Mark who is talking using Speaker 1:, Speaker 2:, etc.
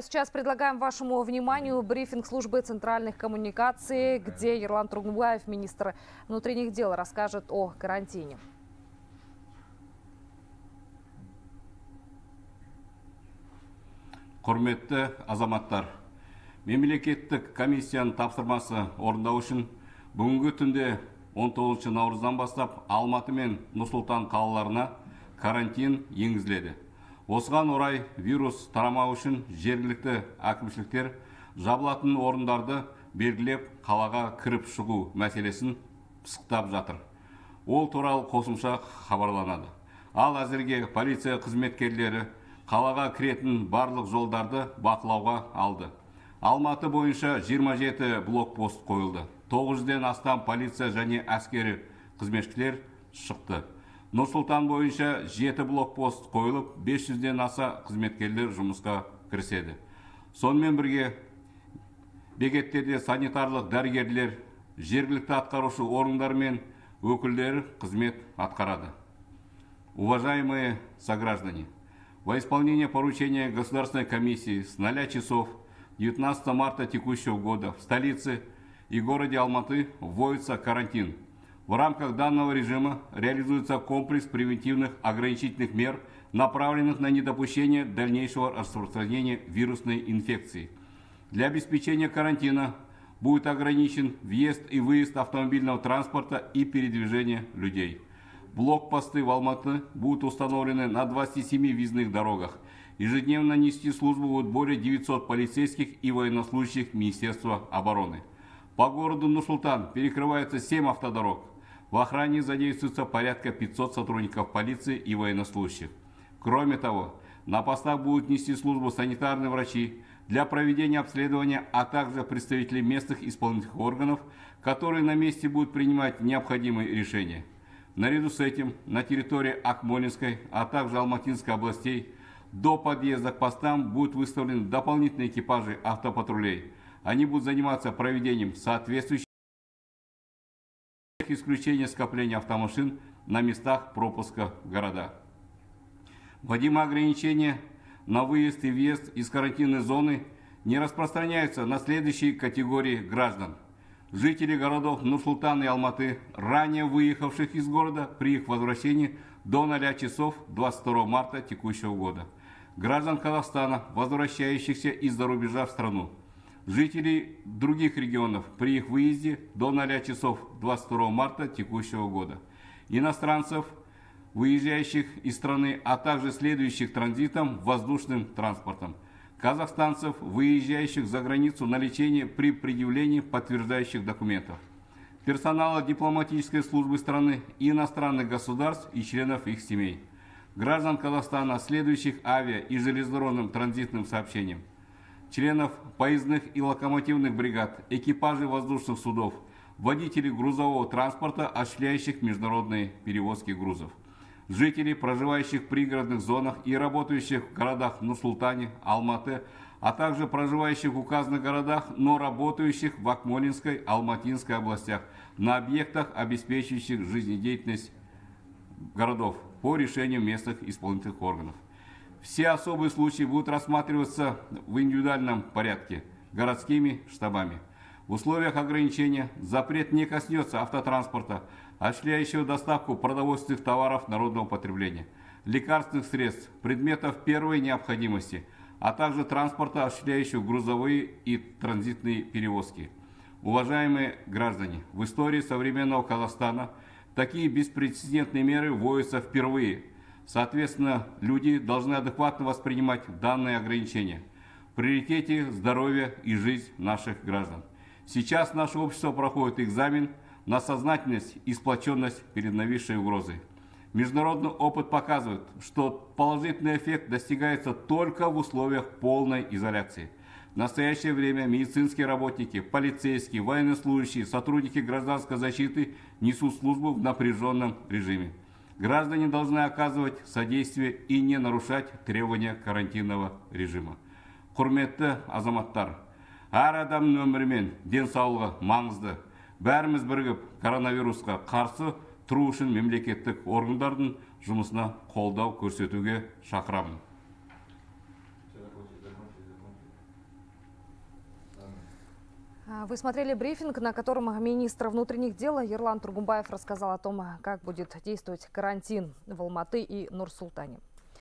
Speaker 1: Сейчас предлагаем вашему вниманию брифинг службы центральных коммуникаций, где Ерлан Тургунбаев, министр внутренних дел, расскажет о карантине.
Speaker 2: Құрметті азаматтар, мемлекеттік комиссияның тапсырмасы орындау үшін бүгінгі түнде 19 наурыздан бастап Алматы мен Нұр-Сұлтан қалаларына карантин енгізіледі. Осыған орай вирус тарамау үшін жергілікті әкімшіліктер жабылатын орындарды белгілеп қалаға кіріп шығу мәселесін пысықтап жатыр. Ол туралы қосымша хабарланады. Ал әзірге полиция қызметкерлері қалаға кіретін барлық жолдарды бақылауға алды. Алматы бойынша 27 блокпост қойылды. 900-ден астам полиция және әскери қызметшілер шықты. Нұр-Сұлтан бойынша 7 блокпост қойылып, 500-ден аса қызметкерлер жұмысқа кіріседі. Сонымен бірге бекеттерде санитарлық дәрігерлер, жергілікті атқарушы орындар мен өкілдері қызмет атқарады. Уважаемые сограждане, во исполнение поручения Государственной комиссии с 0 часов 19 марта текущего года в столице и городе Алматы вводится карантин. В рамках данного режима реализуется комплекс превентивных ограничительных мер, направленных на недопущение дальнейшего распространения вирусной инфекции. Для обеспечения карантина будет ограничен въезд и выезд автомобильного транспорта и передвижение людей. Блокпосты в Алматы будут установлены на 27 въездных дорогах. Ежедневно нести службу будут более 900 полицейских и военнослужащих Министерства обороны. По городу Нур-Султан перекрывается 7 автодорог. В охране задействуется порядка 500 сотрудников полиции и военнослужащих. Кроме того, на постах будут нести службу санитарные врачи для проведения обследования, а также представители местных исполнительных органов, которые на месте будут принимать необходимые решения. Наряду с этим на территории Акмолинской, а также Алматинской областей до подъезда к постам будут выставлены дополнительные экипажи автопатрулей. Они будут заниматься проведением соответствующих исключения скопления автомашин на местах пропуска в города. Вводимые ограничения на выезд и въезд из карантинной зоны не распространяются на следующие категории граждан. Жители городов Нур-Султан и Алматы, ранее выехавших из города при их возвращении до 0 часов 22 марта текущего года. Граждан Казахстана, возвращающихся из-за рубежа в страну. Жителей других регионов при их выезде до 0 часов 22 марта текущего года. Иностранцев, выезжающих из страны, а также следующих транзитом воздушным транспортом. Казахстанцев, выезжающих за границу на лечение при предъявлении подтверждающих документов. Персонала дипломатической службы страны и иностранных государств и членов их семей. Граждан Казахстана, следующих авиа- и железнодорожным транзитным сообщением. Членов поездных и локомотивных бригад, экипажей воздушных судов, водителей грузового транспорта, осуществляющих международные перевозки грузов. Жителей, проживающих в пригородных зонах и работающих в городах Нур-Султане, Алматы, а также проживающих в указанных городах, но работающих в Акмолинской, Алматинской областях на объектах, обеспечивающих жизнедеятельность городов по решению местных исполнительных органов. Все особые случаи будут рассматриваться в индивидуальном порядке городскими штабами. В условиях ограничения запрет не коснется автотранспорта, осуществляющего доставку продовольственных товаров народного потребления, лекарственных средств, предметов первой необходимости, а также транспорта, осуществляющего грузовые и транзитные перевозки. Уважаемые граждане, в истории современного Казахстана такие беспрецедентные меры вводятся впервые. Соответственно, люди должны адекватно воспринимать данные ограничения. В приоритете здоровье и жизнь наших граждан. Сейчас наше общество проходит экзамен на сознательность и сплоченность перед нависшей угрозой. Международный опыт показывает, что положительный эффект достигается только в условиях полной изоляции. В настоящее время медицинские работники, полицейские, военнослужащие, сотрудники гражданской защиты несут службу в напряженном режиме. Граждане должны оказывать содействие и не нарушать требования карантинного режима. Құрметті азаматтар, әр адамның өмірі мен денсаулығы маңызды. Бәріміз бірігіп коронавирусқа қарсы тұру үшін мемлекеттік органдардың жұмысына қолдау көрсетуге шақырамын.
Speaker 1: Вы смотрели брифинг, на котором министр внутренних дел Ерлан Тургумбаев рассказал о том, как будет действовать карантин в Алматы и Нур-Султане.